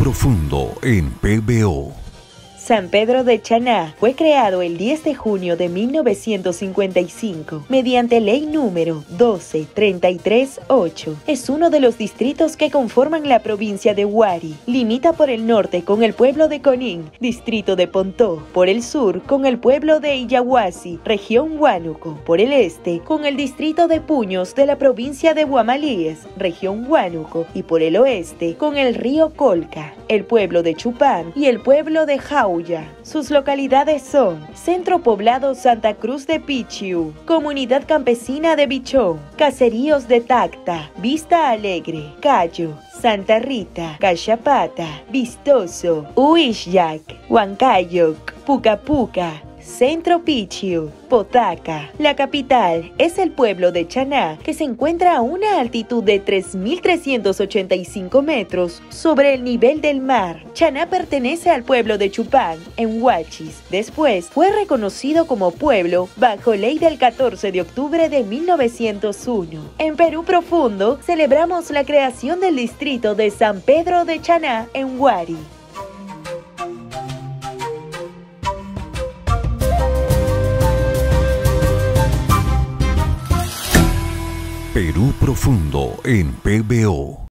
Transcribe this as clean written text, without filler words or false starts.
Profundo en PBO. San Pedro de Chaná fue creado el 10 de junio de 1955 mediante ley número 12.33.8. Es uno de los distritos que conforman la provincia de Huari. Limita por el norte con el pueblo de Conín, distrito de Pontó, por el sur con el pueblo de Iyahuasi, región Huánuco, por el este con el distrito de Puños de la provincia de Guamalíes, región Huánuco, y por el oeste con el río Colca, el pueblo de Chupán y el pueblo de Jauya. Sus localidades son Centro Poblado Santa Cruz de Pichiu, Comunidad Campesina de Bichón, Caseríos de Tacta, Vista Alegre, Cayo, Santa Rita, Cachapata, Vistoso, Huixllac, Huancayoc, Pucapuca, Centro Pichiu, Potaca. La capital es el pueblo de Chaná, que se encuentra a una altitud de 3.385 metros sobre el nivel del mar. Chaná pertenece al pueblo de Chupán, en Huachis. Después fue reconocido como pueblo bajo ley del 14 de octubre de 1901. En Perú Profundo celebramos la creación del distrito de San Pedro de Chaná, en Huari. Perú Profundo en PBO.